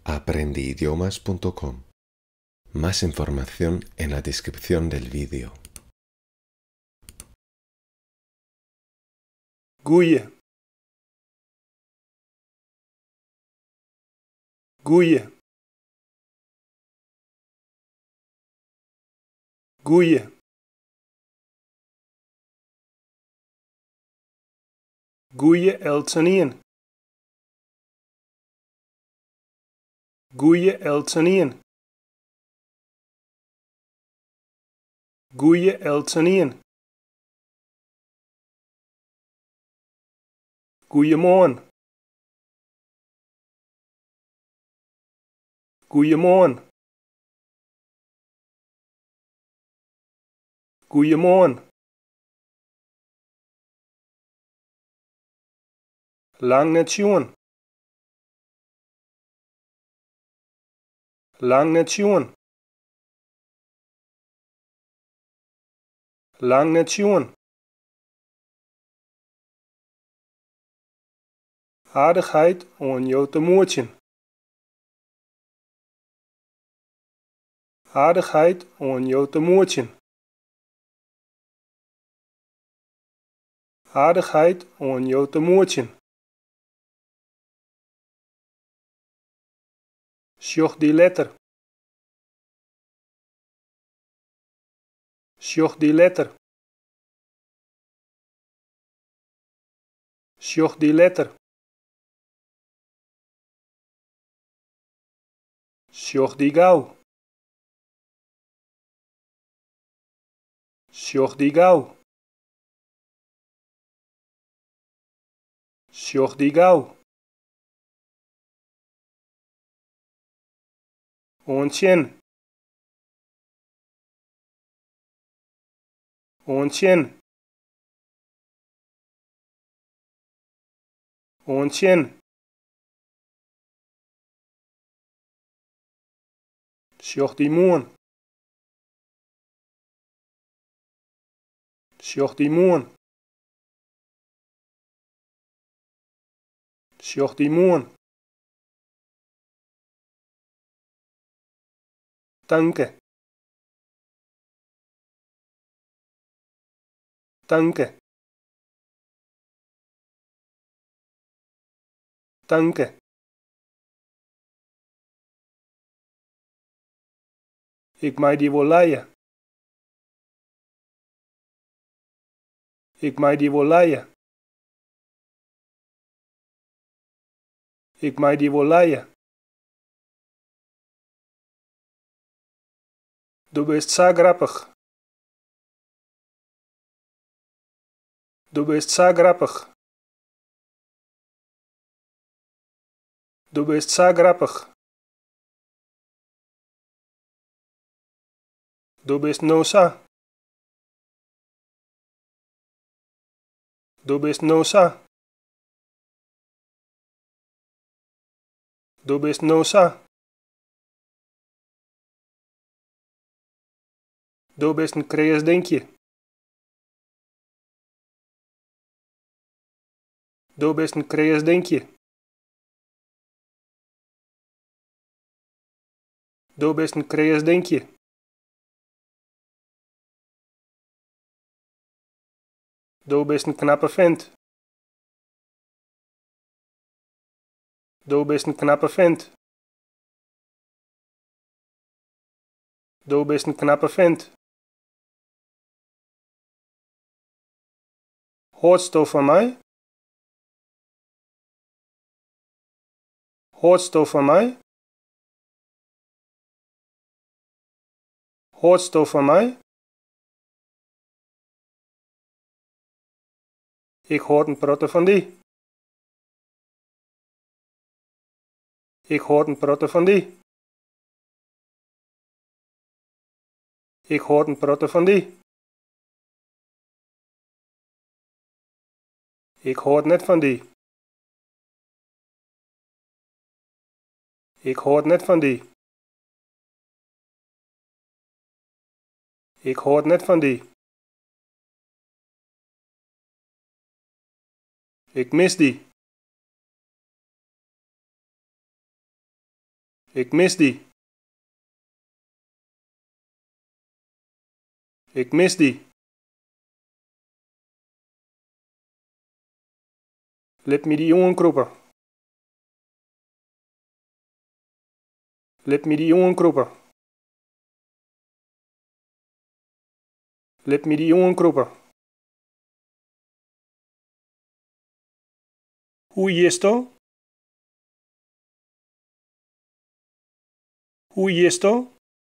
aprendiidiomas.com. Más información en la descripción del vídeo. Goeie. Goeie. Goeie. Goeie eltsenien. Goeie eltsenien. Goeie eltsenien. Goeiemorgen. Goeiemorgen. Goeiemorgen. Lang net sjoen. Lang net sjoen. Lang net sjoen. Aardigheid oan jou temoertjen. Aardigheid oan jou temoertjen. Aardigheid oan jou temoertjen. Sjoch die letter. Sjoch die letter. Sjoch die letter. Sjoch die gauw. Sjoch die gauw. Sjoch die gauw. Oantsjen. Oantsjen. Oantsjen. Sjoch die moarn. Sjoch die moarn. Sjoch die moarn. Danke. Danke. Danke. Ik mei die wol leie. Ik mei die wol leie. Ik mei die wol leie. Du bist so grappig. Du bist so grappig. Du bist so grappig. Du bist no sa. Du bist no sa. Du bist no sa. Du bist een kreas dinkje. Du bist een kreas dinkje. Du bist een kreas dinkje. Du bist een knappe vent. Du bist een knappe vent. Du bist een knappe vent. Hoorst du van mij? Hoorst du van mij? Hoorst du van mij? Ik hoor een protte van die. Ik hoor een protte van die. Ik hoor een protte van die. Ik hoor net van die. Ik hoor net van die. Ik hoor net van die. Ik mis die. Ik mis die. Ik mis die. Lip me die jongen kroeper. Lip me die jongen kroeper. Lip me die jongen kroeper. Hoe is to? Hoe is to?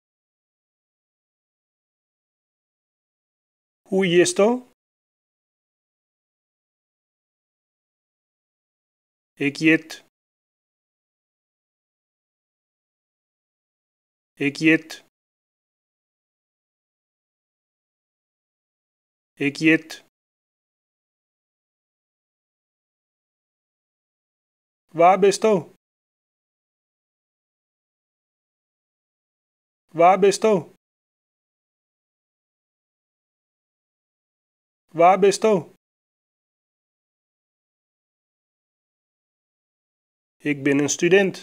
Hoe is to? Ik jit. Ik jit. Ik jit. Waar bist du? Waar bist du? Waar bist du? Ik ben een student.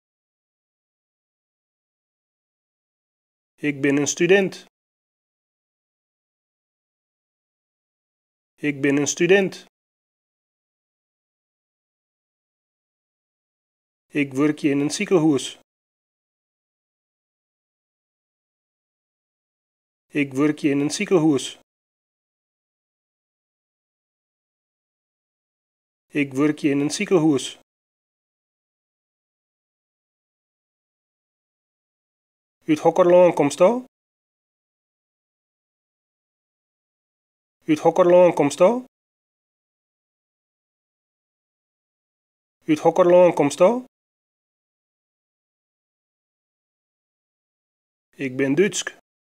Ik ben een student. Ik ben een student. Ik werk in een ziekenhuis. Ik werk in een ziekenhuis. Ik werk in een ziekenhuis. Uit Hokkerlaan komst u? Uit Hokkerlaan komst u? Uit Hokkerlaan komst u? Ik ben Duitsk.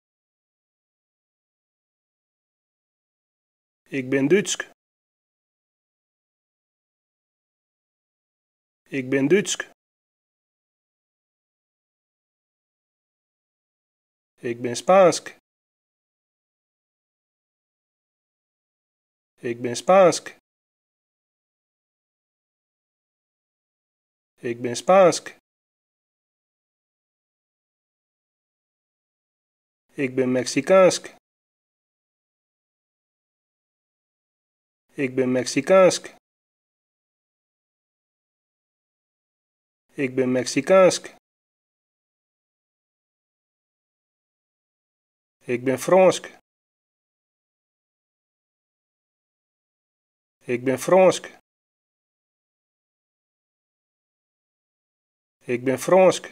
Ik ben Duitsk. Ik ben Duitsk. Ik ben Spaansk. Ik ben Spaansk. Ik ben Spaansk. Ik ben Mexicaansk. Ik ben Mexicaansk. Ik ben Mexicaansk. Ik ben Fransk. Ik ben Fransk. Ik ben Fransk.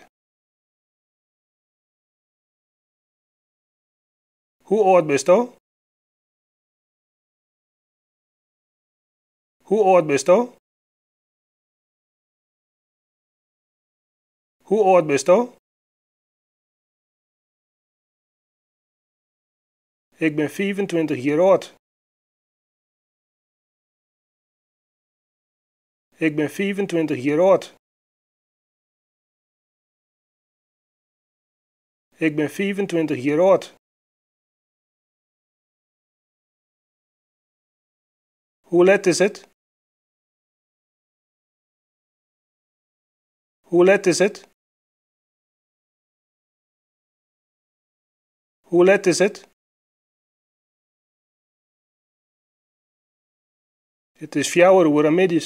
Hoe oud bist du? Hoe oud bist du? Hoe oud bist du? Ik ben 25 jaar oud. Ik ben 25 jaar oud. Ik ben 25 jaar oud. Hoe laat is het? Hoe laat is het? Hoe laat is het? Het is 4 uur middags.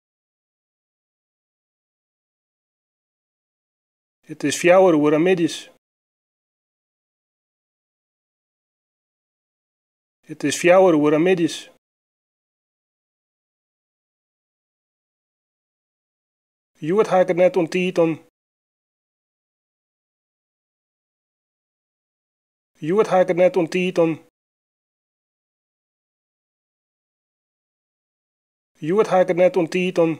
Het is 4 uur middags. Het is 4 uur middags. Joet ha ik het net ontieten. Joet ha ik het net ontieten. Joet ha ik het net ontieten.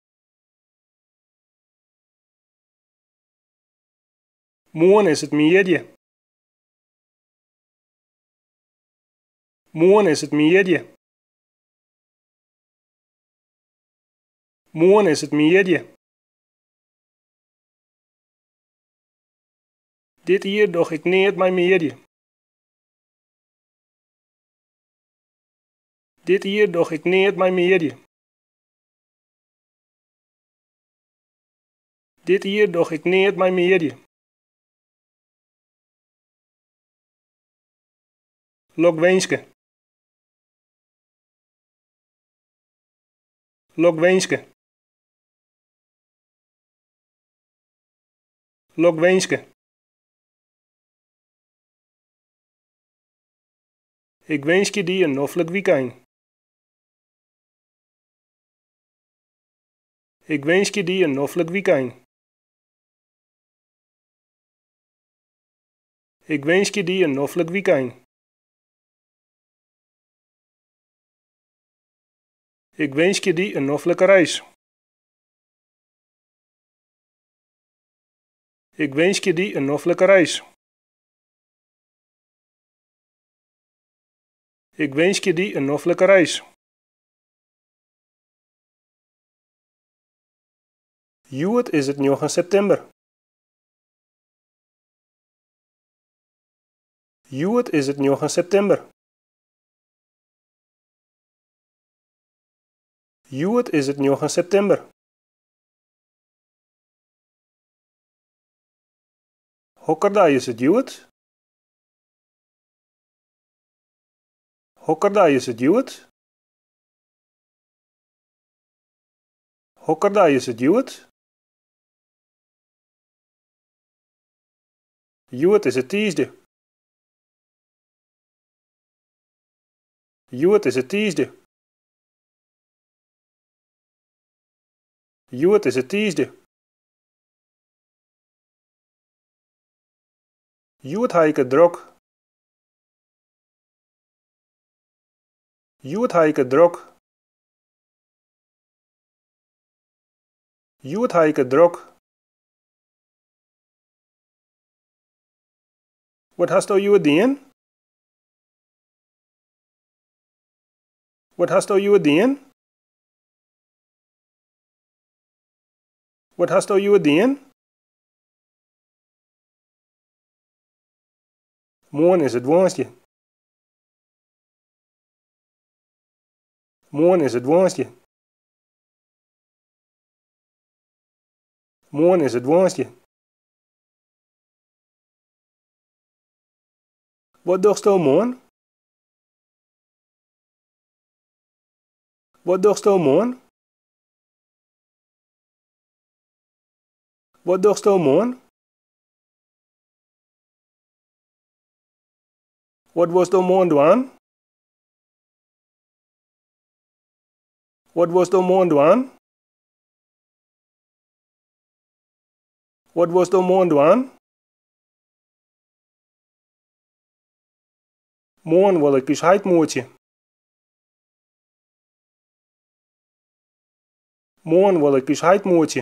Morgen is het middje. Morgen is het middje. Morgen is het middje. Dit hier doch ik neer mijn middje. Dit hier doch ik neer mijn middje. Dit hier doch ik neat my meadje. Lokwenske. Lokwenske. Lokwenske. Ik wens je die een noffelijk weekend. Ik wens je die een noffelijk weekend. Ik wens je die een noffelijk weekend. Ik wens je die een noffelijke reis. Ik wens je die een noffelijke reis. Ik wens je die een noffelijke reis. Joet is het 9 september. Joet is het 9 september. Joet is het 9 september. Hokkerdag is het Joet. Hokkerdag is het Joet. Hokkerdag is het Joet. Joet is het tiesde. Joet is het tiesde. Joet is het tiesde. Joet ha ik het drok. Joet ha ik het drok. Joet ha ik het drok. Wat hast du joet dien? Wat hast du joet dien? Wat hast du joet dien? Morgen is het woensdag. Morgen is het woensdag. Morgen is het woensdag. Wat dochst du morgen? Wat dochst du morgen? Wat dochst du morgen? Wat was du morgen doen? Wat was du morgen doen? Wat was du morgen doen? Morgen wil ik dus heidmoertje. Morgen wil ik dus heidmoertje.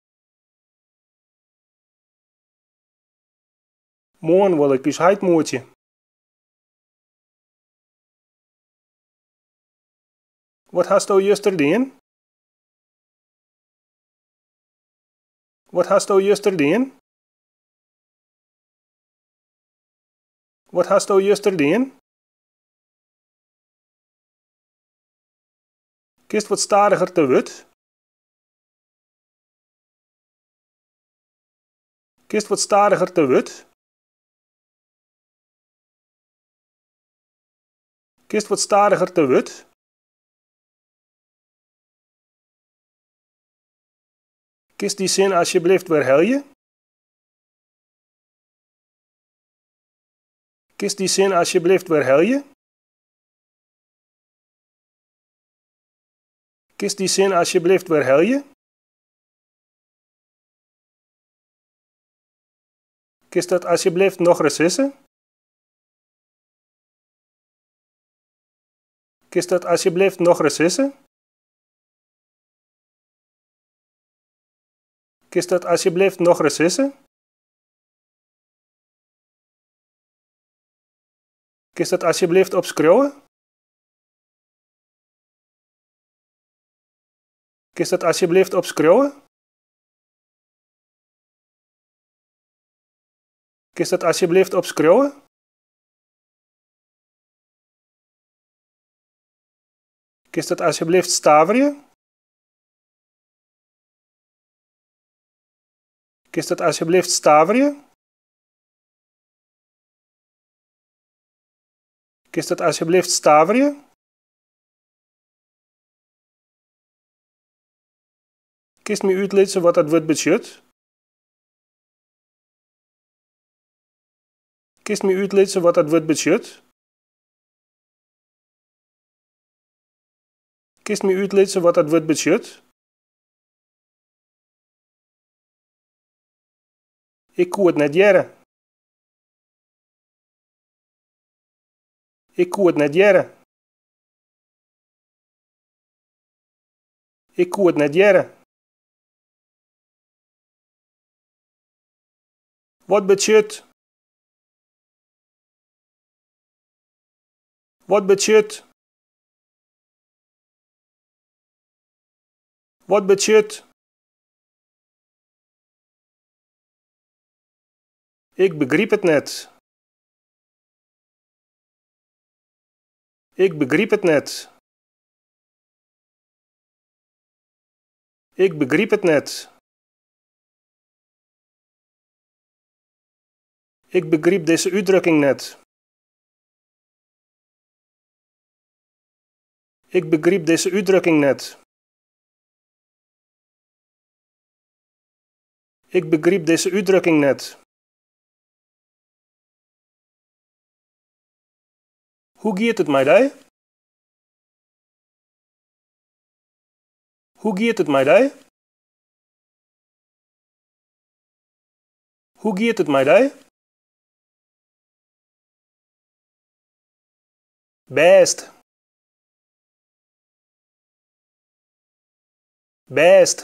Morgen wil ik dus heidmoertje. Wat hast du yesterday? Wat hast du yesterday? Wat hast du yesterday? Kist wat stadiger te wut. Kist wat stadiger te wut. Kist wat stadiger te wut. Kist die zin alsjeblieft weer helje. Kist die zin alsjeblieft weer helje. Kist die zin alsjeblieft weer helje. Kist dat alsjeblieft nog resissen. Kist dat alsjeblieft nog resissen. Kist dat alsjeblieft nog resissen. Kist dat alsjeblieft opschreeuwen. Kist dat alsjeblieft opschreeuwen. Kist dat alsjeblieft opschreeuwen. Kist dat alsjeblieft staverje. Kist het alsjeblieft stavrije? Kist het alsjeblieft stavrije? Kist me uitlezen wat dat wordt betjut? Kist me uitlezen wat dat wordt betjut? Kist me uitlezen wat dat wordt betjut? Ik koe het net jere. Ik koe het net jere. Ik koe het net jere. Wat betjut? Wat betjut? Wat betjut? Ik begreep het net. Ik begreep het net. Ik begreep het net. Ik begreep deze uitdrukking net. Ik begreep deze uitdrukking net. Ik begreep deze uitdrukking net. Hoe gaat het met jou? Hoe gaat het met jou? Hoe gaat het met jou? Best. Best.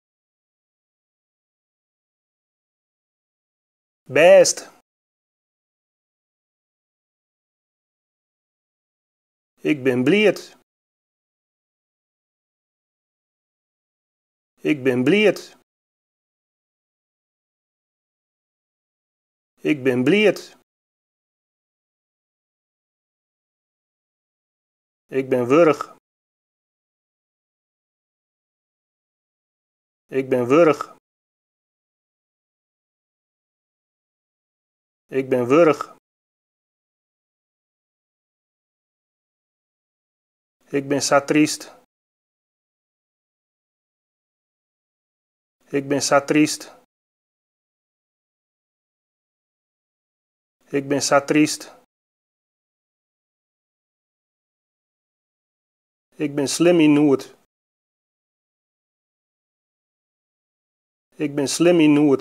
Best. Ik ben blied. Ik ben blied. Ik ben blied. Ik ben wurg. Ik ben wurg. Ik ben wurg. Ik ben satriest. Ik ben satriest. Ik ben satriest. Ik ben slim in nood. Ik ben slim in nood.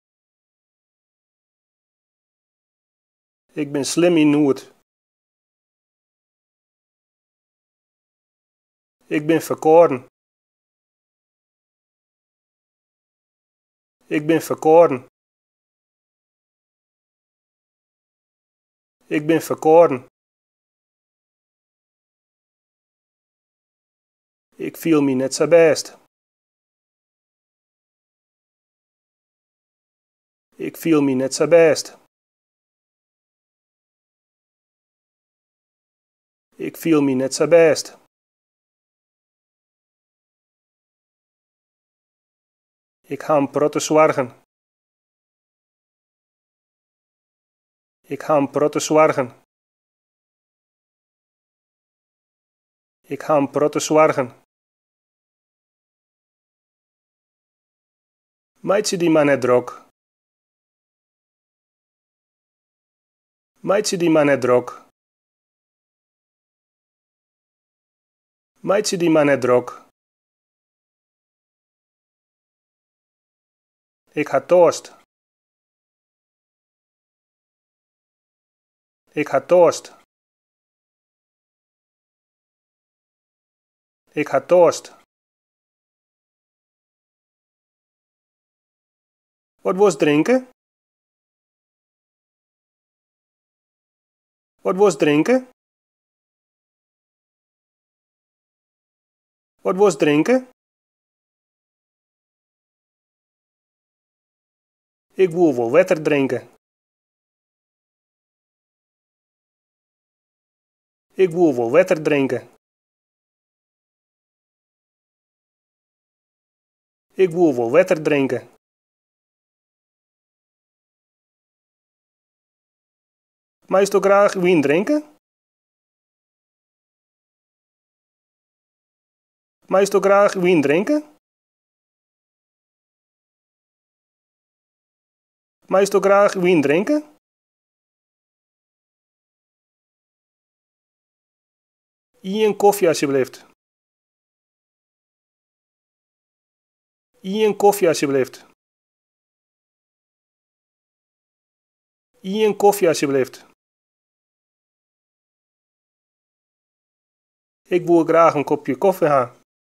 Ik ben slim in nood. Ik ben verkoren. Ik ben verkoren. Ik ben verkoren. Ik viel me net zo best. Ik viel me net zo best. Ik viel me net zo best. Ik ga hem protte zorgen. Ik ga hem protte zorgen. Ik ga hem protte zorgen. Meidje die maar net drok. Meidje die maar net drok. Meidje die maar net drok. Ik had toast. Ik had toast. Ik had toast. Wat was drinken? Wat was drinken? Wat was drinken? Ik wil wel water drinken. Ik wil wel water drinken. Ik wil wel water drinken. Meest u graag wijn drinken? Meest u graag wijn drinken? Meest u graag wijn drinken? Een koffie alsjeblieft. Een koffie alsjeblieft. Een koffie alsjeblieft. Ik wil graag een kopje koffie hebben.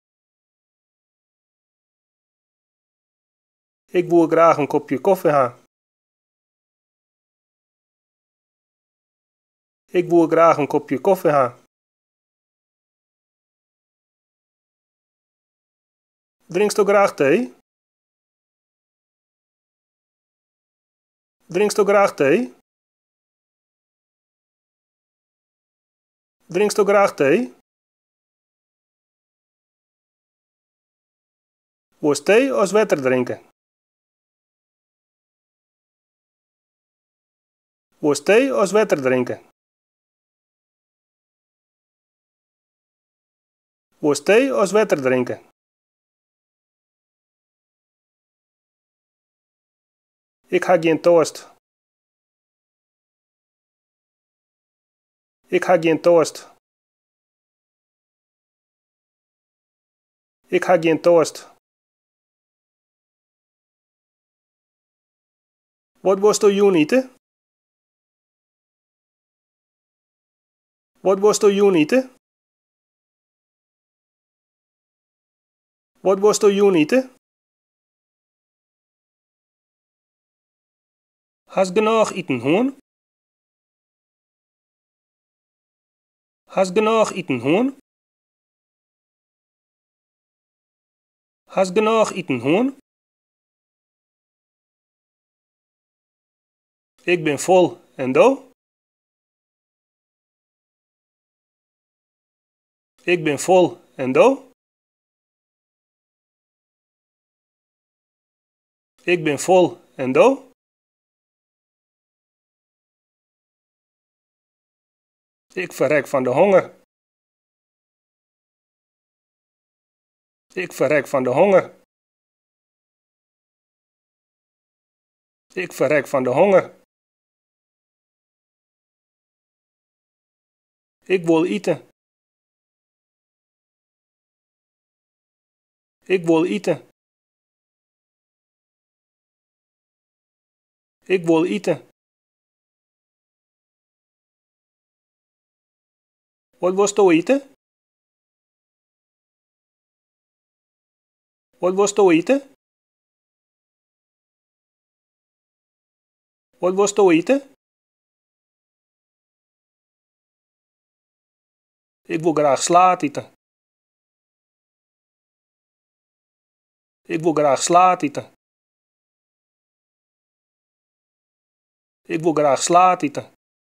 Ik wil graag een kopje koffie hebben. Ik wil graag een kopje koffie hebben. Drinkst u graag thee? Drinkst u graag thee? Drinkst u graag thee? Wil thee of water drinken? Wil thee of water drinken? Wil thee of water drinken? Ik ga geen toast. Ik ga geen toast. Ik ga geen toast. Wat was u juni eten? Wat was u juni eten? Wat was u juni eten? Has genoeg eten, hoen? Has genoeg eten, hoen? Has genoeg eten, hoen? Ik ben vol, en do? Ik ben vol, en do? Ik ben vol, en do? Ik verrek van de honger. Ik verrek van de honger. Ik verrek van de honger. Ik wil eten. Ik wil eten. Ik wil eten. Wat was u eten? Wat was u eten? Wat was u eten? Ik wil graag slaat eten. Ik wil graag slaat eten. Ik wil graag slaat eten.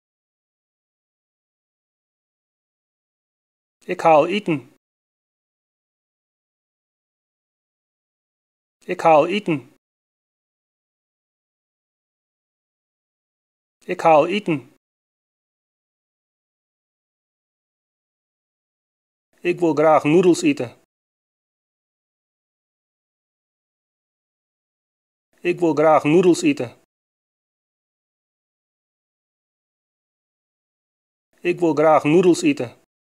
Ik haal eten. Ik haal eten. Ik haal eten. Ik wil graag noedels eten. Ik wil graag noedels eten. Ik wil graag noedels eten.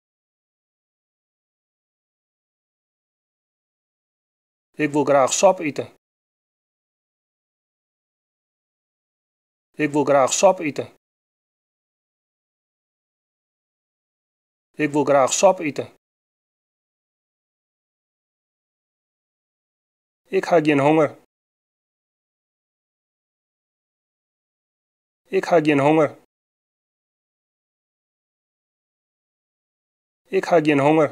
Ik wil graag sap eten. Ik wil graag sap eten. Ik wil graag sap eten. Ik heb geen honger. Ik heb geen honger. Ik heb geen honger.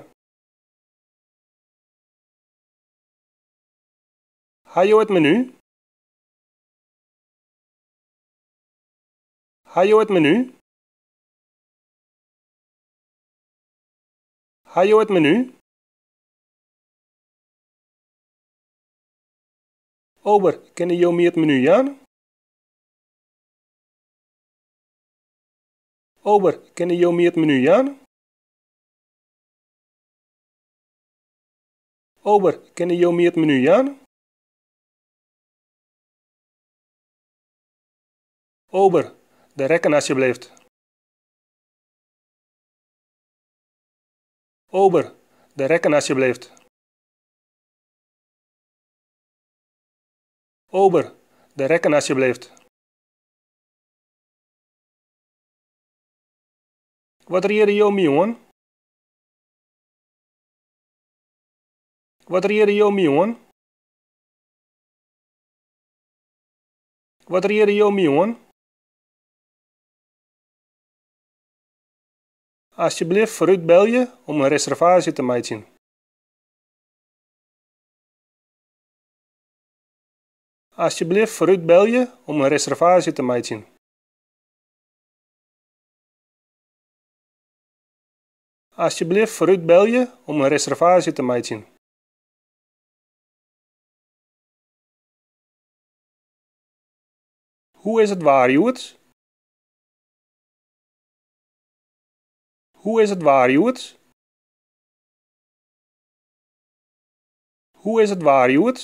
Ga je het menu? Ga je het menu? Ga je het menu? Ober, ken je mij het menu, Jan? Ober, ken je meer het menu aan? Ober, ken je meer het menu aan? Ober, de rekken alsjeblieft. Ober, de rekken alsjeblieft. Ober, de rekken alsjeblieft. Wat riede jou mee, jongen? Wat riede jou mee, jongen? Wat riede jou mee, jongen? Alsjeblieft vooruit bel je om een reservatie te maken. Alsjeblieft vooruit bel je om een reservatie te maken. Alsjeblieft vooruit bel je om een reservatie te maken. Hoe is het waar, Joets? Hoe is het waar, Joets? Hoe is het waar, Joets?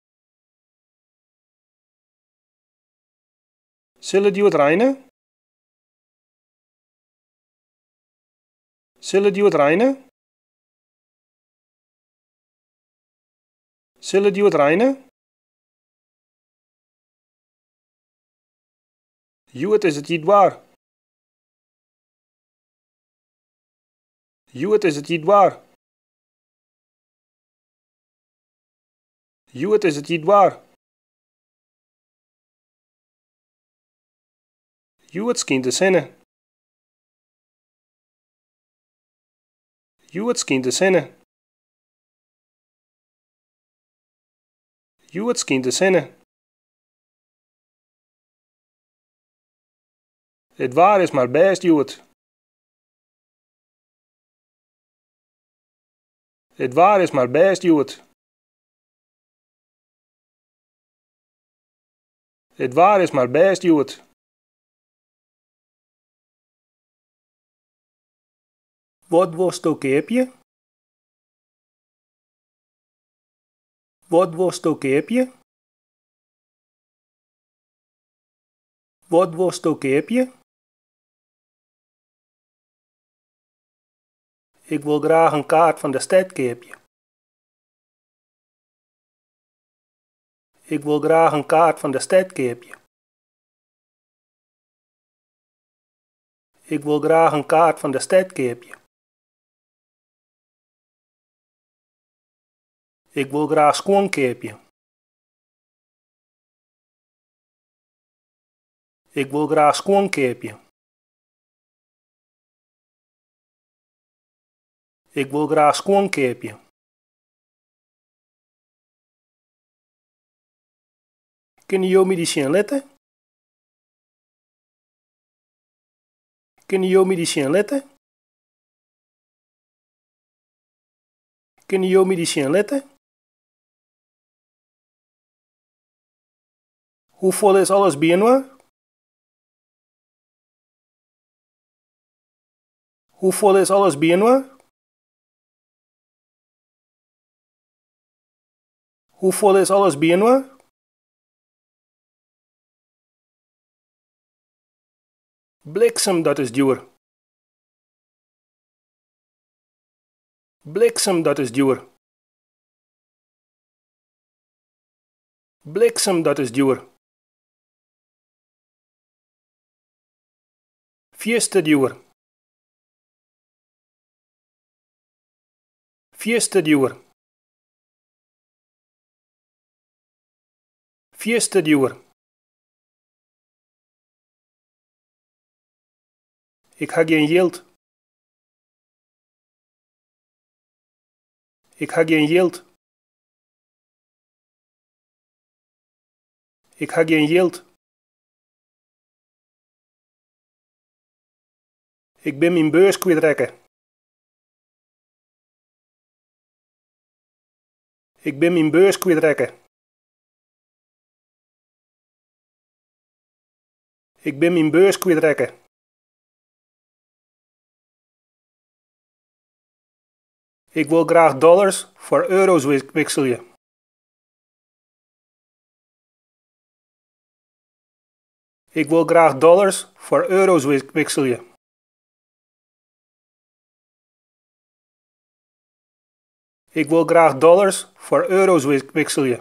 Zullen die het reinen? Zullen die het reinen? Zullen die het reinen? Joet is het niet waar. Joet is het niet waar. Joet is het niet waar. Joet schijnt te zinnen. Joet schijnt te zinnen. Joet schijnt te zinnen. Het waar is maar best, Joet. Het waar is maar best, Joet. Het waar is maar best, Joet. Wat was to keepje? Wat was to keepje? Wat was to keepje? Ik wil graag een kaart van de stad keepje. Ik wil graag een kaart van de stad keepje. Ik wil graag een kaart van de stad keepje. Ik wil graag schoon keepje. Ik wil graag schoon keepje. Ik wil graag schoon keepje. Kun je medicijn letten? Kun je medicijn letten? Kun je medicijn letten? Hoe vol is alles binnen? Hoe vol is alles binnen? Hoe vol is alles binnen? Bliksem, dat is duur. Bliksem, dat is duur. Bliksem, dat is duur. Fieste duur. Fieste duur. Fieste duur. Ik heb geen geld. Ik heb geen geld. Ik heb geen geld. Ik ben mijn beurs kwijtrekken. Ik ben mijn beurs kwijtrekken. Ik ben mijn beurs kwijtrekken. Ik wil graag dollars voor euro's wisselen. Ik wil graag dollars voor euro's wisselen. Ik wil graag dollars voor euro's wisselen.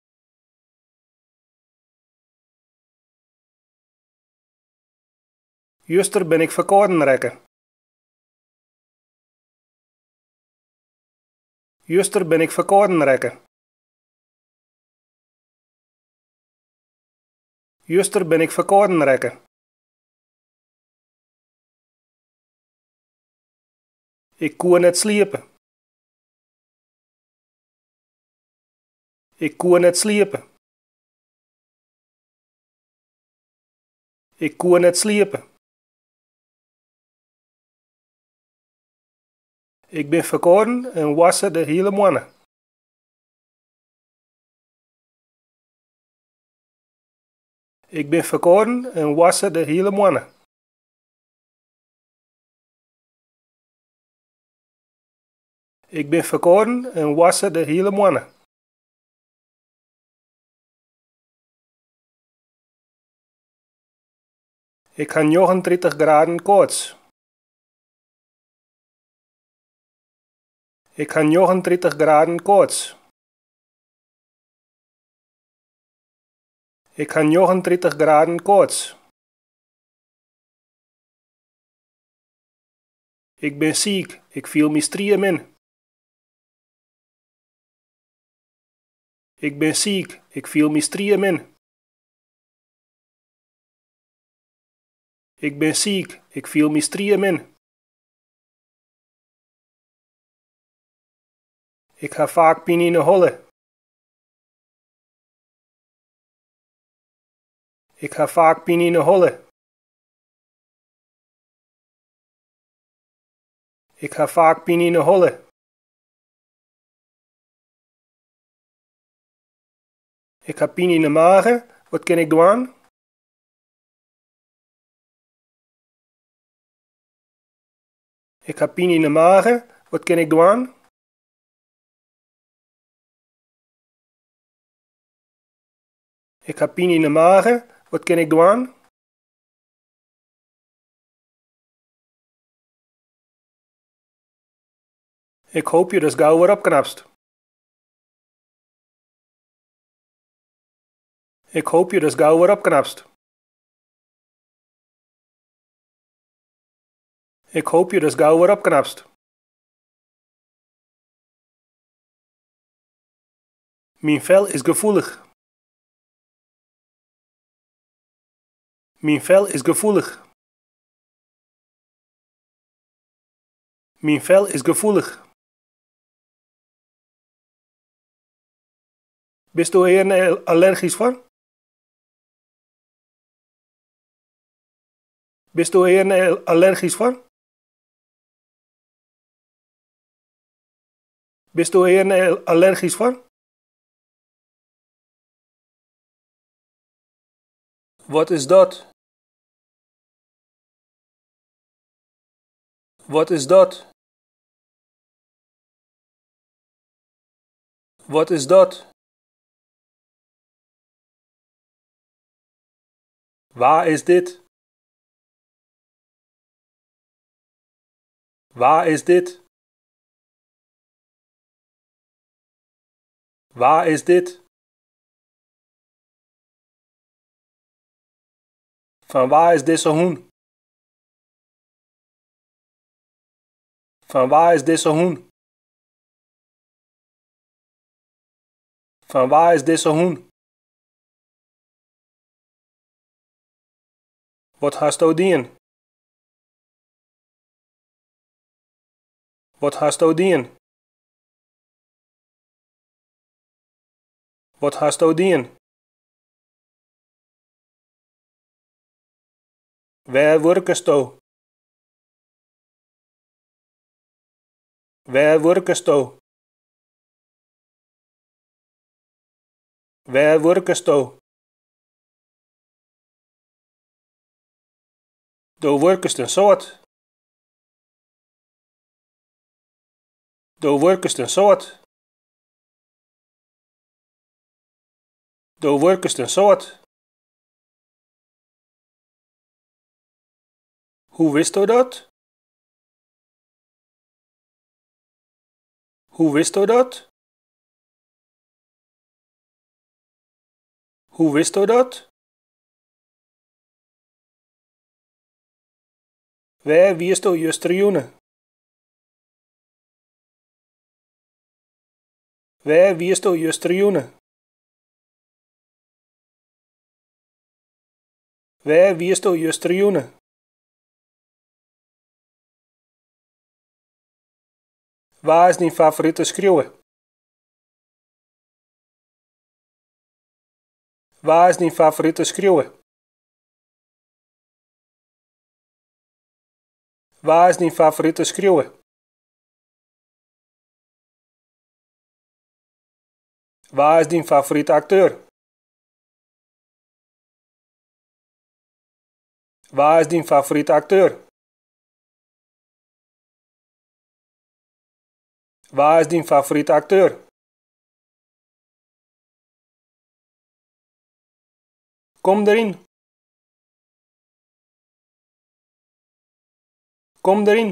Juster ben ik verkoorden rekken. Juster ben ik verkoorden rekken. Juster ben ik verkoorden rekken. Ik koe net sliepen. Ik koe net sliepen. Ik koe net sliepen. Ik ben verkoren en wassen de hele morgen. Ik ben verkoren en wassen de hele morgen. Ik ben verkoren en wassen de hele morgen. Ik ga 39 graden koorts. Ik ga 39 graden koorts. Ik ga 39 graden koorts. Ik ben ziek, ik viel mijn striemen in. Ik ben ziek, ik viel mijn striemen in. Ik ben ziek, ik viel mijn striemen in. Ik ga vaak pijn in de holle. Ik ga vaak pijn in de holle. Ik ga vaak pijn in de holle. Ik ga pijn in de magen. Wat kan ik doen? Ik ga pijn in de magen. Wat kan ik doen? Ik ga pijn in de magen. Wat kan ik doen? Ik hoop je dus gauw weer opknapst. Ik hoop je dus gauw weer opknapst. Ik hoop je dus gauw weer opknapst. Mijn vel is gevoelig. Mijn vel is gevoelig. Mijn vel is gevoelig. Bist u hier allergisch voor? Bist u hier allergisch voor? Bist u hier allergisch voor? Wat is dat? Wat is dat? Wat is dat? Waar is dit? Waar is dit? Waar is dit? Van waar is deze hoen? Van waar is deze hoen? Van waar is deze hoen? Wat hast u dien? Wat hast u dien? Wat hast u dien? Waar werkest u? Waar werkest u? Waar werkest u? Du werkest een soort. Do workest een soort. Do workest een soort. Hoe wist u dat? Hoe wist u dat? Hoe wist u dat? Waar wiest u justerjoene? Waar wiest u justerjoene? Waar wiest u justerjoene? Waar is die favoriete schreeuwer? Waar is die favoriete schreeuwer? Waar is die favoriete schreeuwer? Waar is die favoriete acteur? Waar is die favoriete acteur? Waar is die favoriete acteur? Kom erin. Kom erin.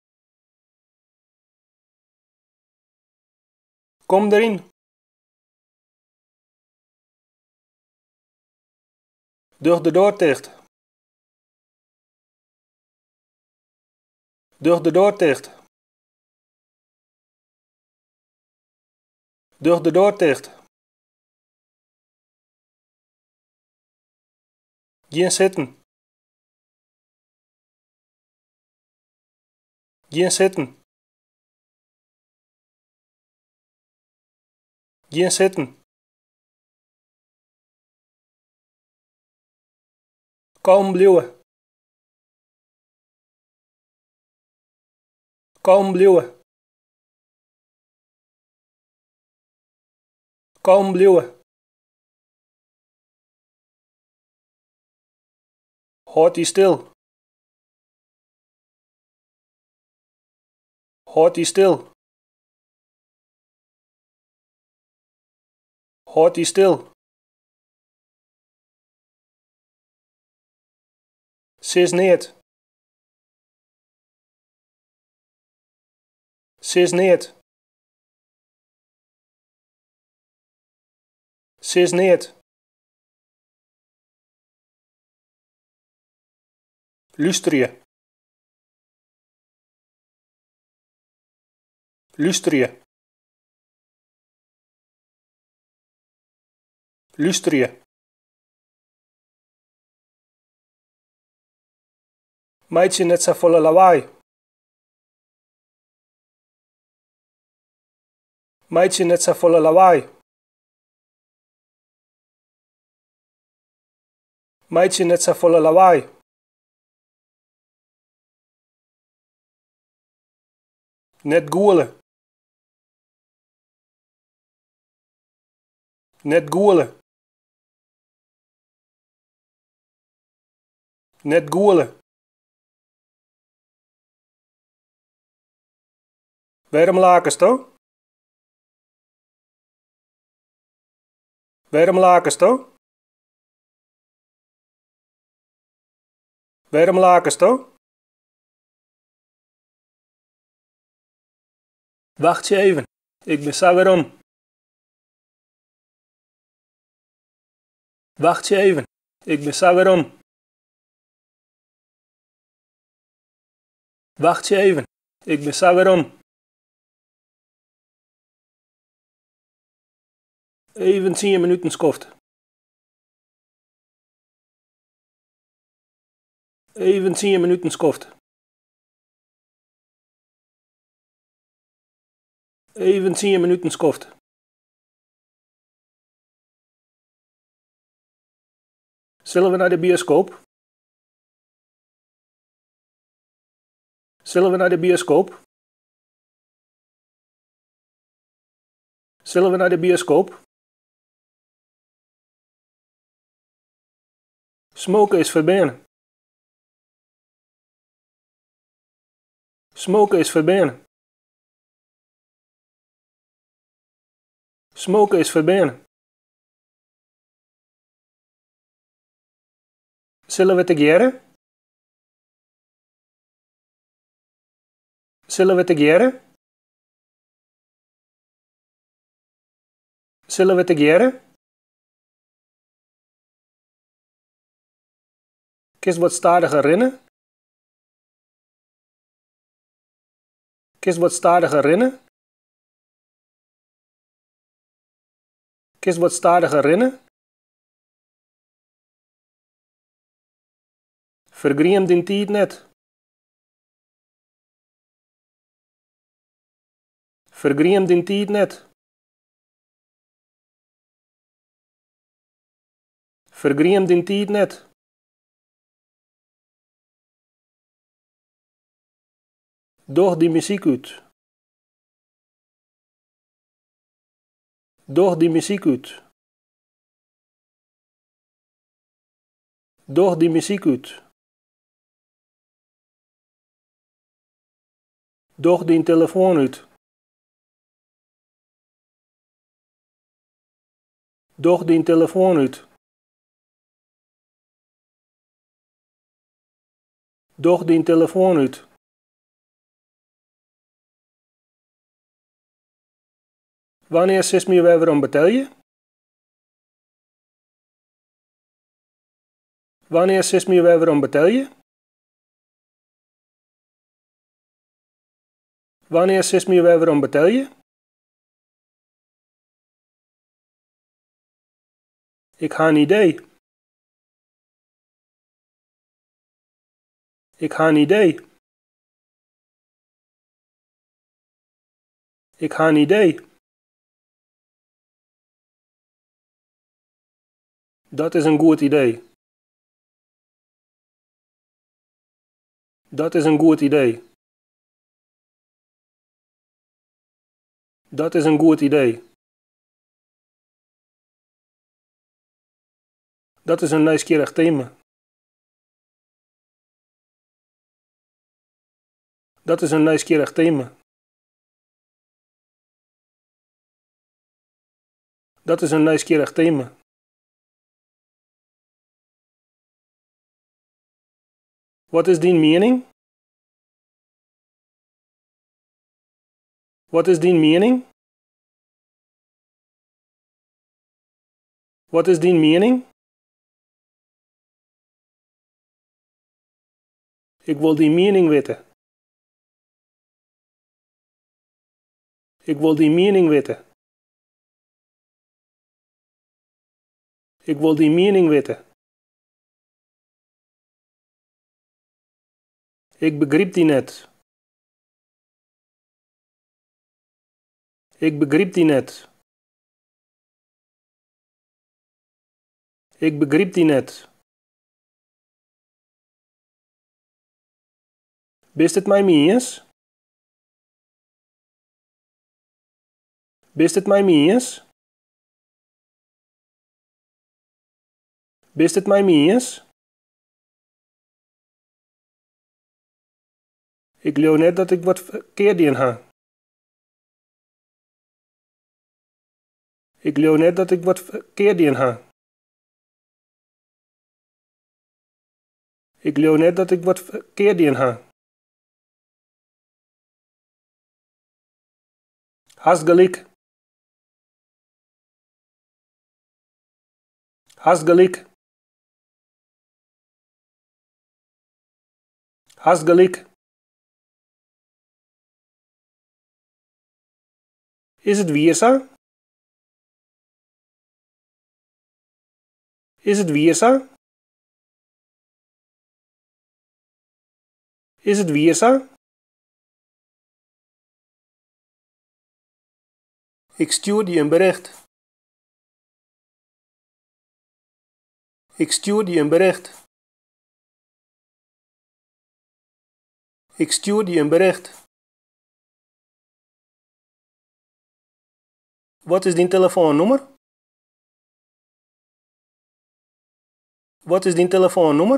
Kom erin. Doe de deur dicht. Doe de deur dicht. Doe de deur dicht. Geen zitten. Geen zitten. Geen zitten. Kalm blijven. Kalm blijven. Kalm blijven. Houd die stil. Houd die stil. Houd die stil. Sis niet. Sis niet. Sis niet. Luister je. Luister je. Luister je. Meidje net zo volle lawaai. Meidje net zo volle lawaai. Meidje net zo volle lawaai. Net goele. Net goele. Net goele. Waarom lakens toe? Waarom lakens toe? Waarom lakens toe? Wacht je even, ik ben zo weer om. Wacht je even, ik ben zo weer om. Wacht je even, ik ben zo weer om. Even 10 minuten skoft. Even 10 minuten skoft. Even 10 minuten skoft. Zullen we naar de bioscoop? Zullen we naar de bioscoop? Zullen we naar de bioscoop? Smoken is verbannen. Smoken is verbannen. Smoken is verbannen. Zullen we together? Zullen we together? Zullen we together? Kies wat stadiger rennen. Kies wat stadiger rennen. Kies wat stadiger rennen. Vergriem din tijd net. Vergriem din tijd net. Vergriem din tijd net. Doch die muziek uit. Doch die muziek uit. Doch die muziek uit. Doch die telefoon uit. Doch die telefoon uit. Doch die telefoon uit. Wanneer zit me weer om betelje? Wanneer zit me weer om betelje? Wanneer zit me weer om betelje? Ik ha een idee. Ik ha een idee. Ik ha een idee. Dat is een goed idee. Dat is een goed idee. Dat is een goed idee. Dat is een nieuwsgierig thema. Dat is een nieuwsgierig thema. Dat is een nieuwsgierig thema. Wat is die mening? Wat is die mening? Wat is die mening? Ik wil die mening weten. Ik wil die mening weten. Ik wil die mening weten. Ik begrijp die net. Ik begrijp die net. Ik begrijp die net. Bist het mij mee eens? Bist het mij mee eens? Bist het mij mee eens? Ik geloof net dat ik wat verkeerd in ha. Ik geloof net dat ik wat verkeerd in ha. Ik geloof net dat ik wat verkeerd in ha. Hast gelijk. Hast gelijk. Hast gelijk. Is het Wiersa? Is het Wiersa? Is het Wiersa? Ik stuur die een bericht. Ik stuur die een bericht. Ik stuur die een bericht. Wat is die telefoonnummer? Wat is die telefoonnummer?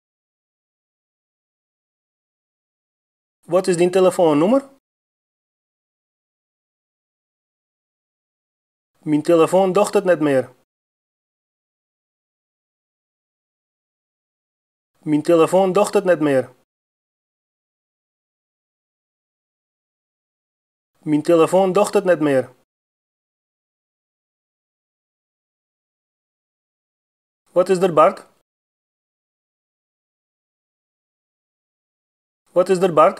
Wat is die telefoonnummer? Mijn telefoon docht het net meer. Mijn telefoon docht het net meer. Mijn telefoon docht het net meer. Wat is er, Bart? Wat is er, Bart?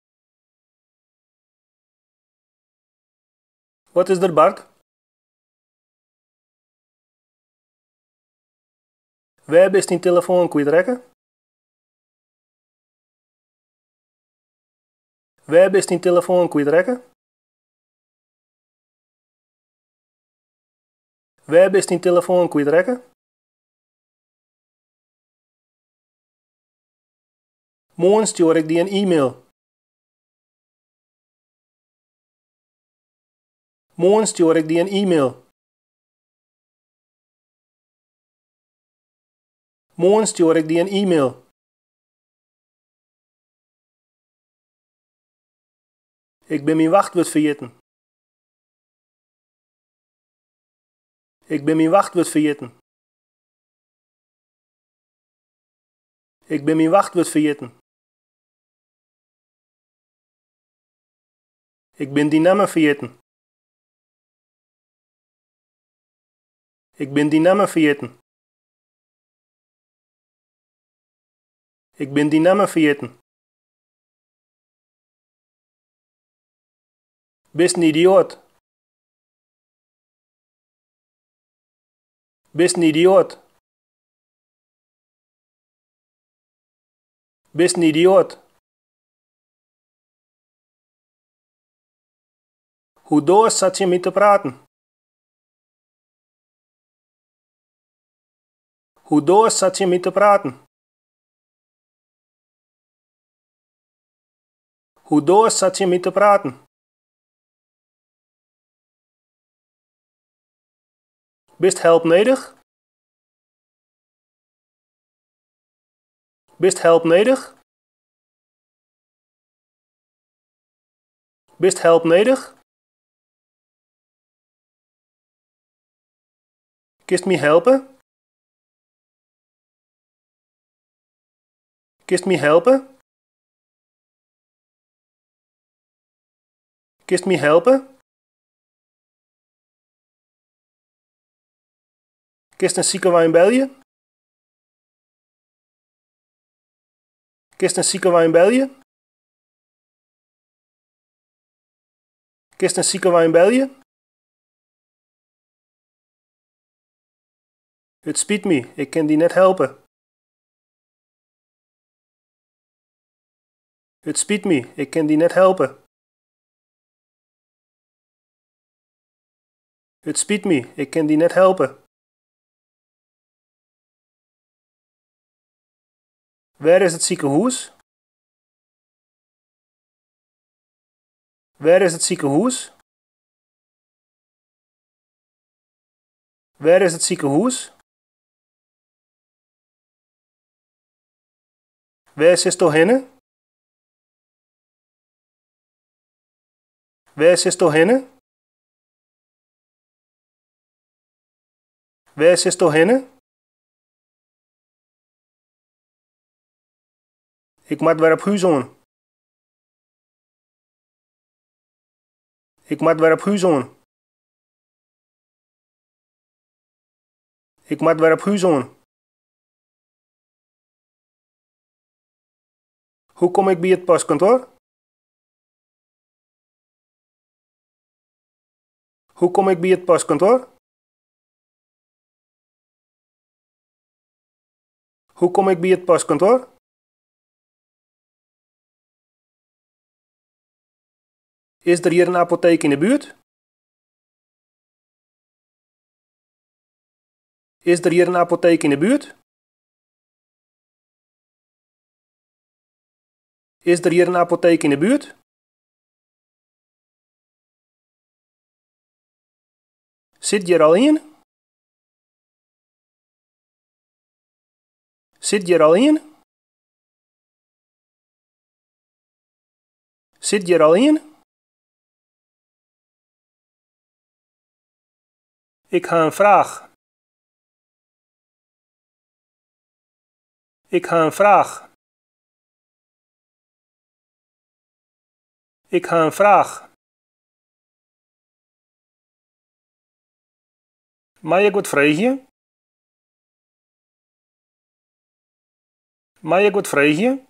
Wat is er, Bart? Waar is die telefoon kwijtrekken? Waar is die telefoon kwijtrekken? Waar is die telefoon kwijtrekken? Morgen stuur ik die een e-mail. Morgen stuur ik die een e-mail. Morgen stuur ik die een e-mail. Ik ben mijn wachtwoord vergeten. Ik ben mijn wachtwoord vergeten. Ik ben mijn wachtwoord vergeten. Ik ben die namen vergeten. Ik ben die namen vergeten. Ik ben die namen vergeten. Bist een idioot. Bist een idioot. Bist een idioot. Hoe door zat je met te praten? Hoe door zat je met te praten? Hoe door zat je met te praten? Bist help nodig? Bist help nodig? Bist help nodig? Kist me helpen? Kist me helpen? Kist me helpen? Kist een ziekenwijn belje? Kist een ziekenwijn belje? Kist een ziekenwijn belje? Het spijt me, ik kan die net helpen. Het spijt me, ik kan die net helpen. Het spijt me, ik kan die net helpen. Waar is het ziekenhuis? Waar is het ziekenhuis? Waar is het ziekenhuis? Waar is toch heen? Waar is toch heen? Waar is toch heen? Ik moet weer op huis aan. Ik moet weer op huis aan. Ik moet weer op huis aan. Hoe kom ik bij het postkantoor? Hoe kom ik bij het postkantoor? Hoe kom ik bij het postkantoor? Is er hier een apotheek in de buurt? Is er hier een apotheek in de buurt? Is er hier een apotheek in de buurt? Zit je er al in? Zit je er al in? Zit je er al in? Ik ga een vraag. Ik ga een vraag. Ik ga een vraag. Mag ik wat vragen? Mag ik wat vragen?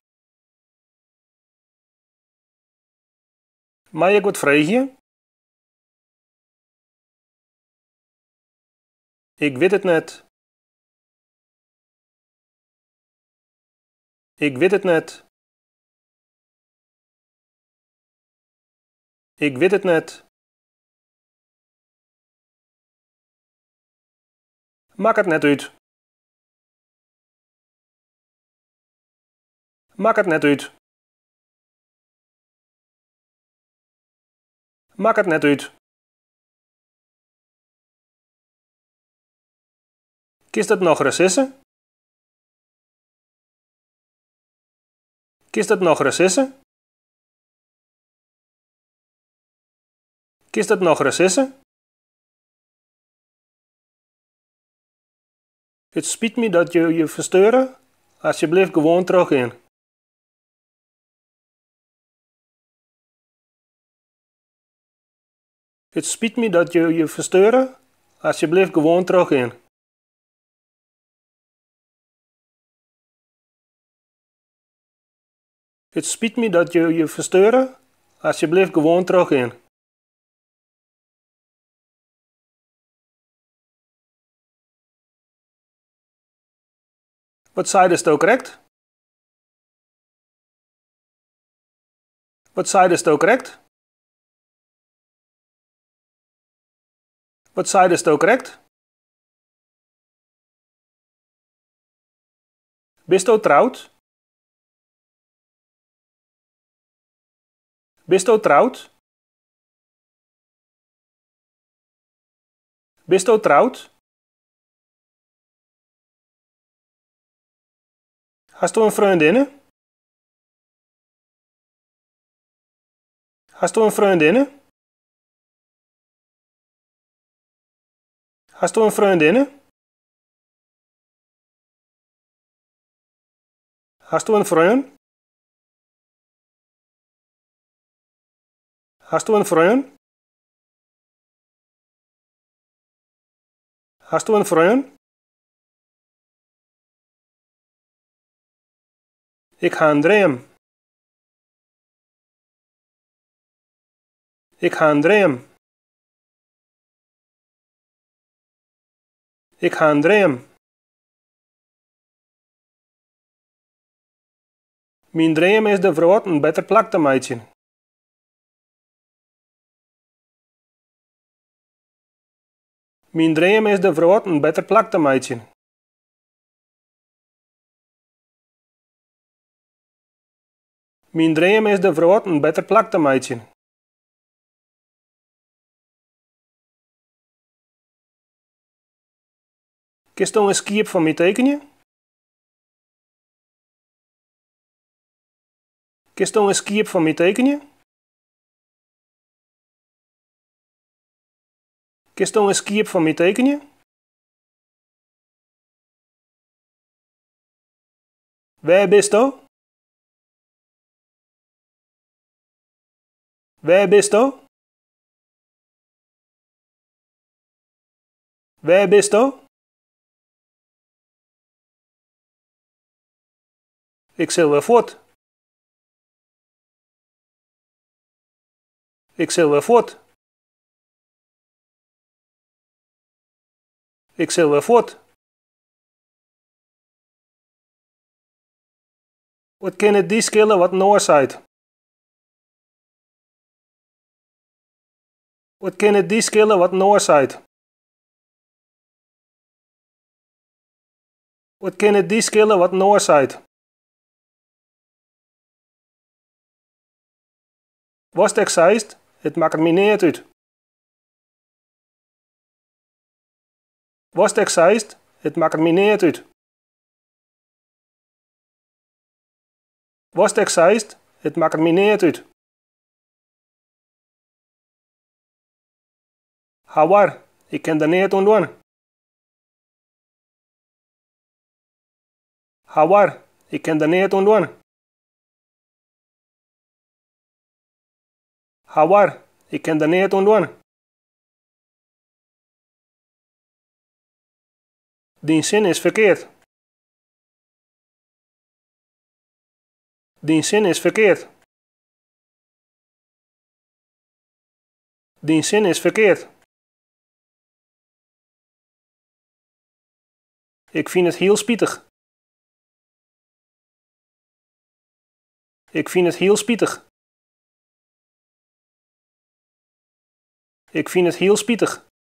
Mag ik wat vragen? Ik weet het net. Ik weet het net. Ik weet het net. Maak het net uit. Maak het net uit. Maak het net uit. Kist het nog recessen? Kist het nog recessen? Kist het nog recessen? Het spijt me dat je verstoren. Alsjeblieft gewoon terug in. Het spijt me dat je verstoren. Alsjeblieft gewoon terug in. Het spijt me dat je verstoren. Alsjeblieft gewoon terug in. Wat zei de ook correct? Wat zei de ook correct? Wat zei de ook correct? Bist u trouwd? Bist u trouwd? Bist u trouwd? Hast du een vriendin? Hast du een vriendin? Hast du een vriendin? Hast du een vriend? Hast du een vriend? Hast du een vriend? Ik ga een dream. Ik ga een dream. Ik ga een dream. Mijn dream is de vrouw een beter plak te maken. Mijn dream is de vrouw een beter plak te maken. Mijn dream is de vrouw een beter plak te maken. Kist u een skip van mij tekenen? Kist u een skip van mij tekenen? Kist u een skip van mij tekenen? Waar bist u? Waar bist u? Waar bist u? Ik zal weer voort. Ik zal weer voort. Ik zal weer voort. Wat kan het die schelen wat Noor zei? Wat kan het die schelen wat Noor zei? Wat kan het die schelen wat Noor zei? Was ik zeist, het maakt me niet uit. Was ik zeist, het maakt me niet uit. Was ik zeist, het maakt me niet uit. Hawar, Ik kan daar niet aan doen. Hawar, ik kan daar niet aan doen. Hawar, ik kan daar niet aan doen. Die zin is verkeerd. Die zin is verkeerd. Die zin is verkeerd. Ik vind het heel spietig. Ik vind het heel spietig. Ik vind het heel spietig.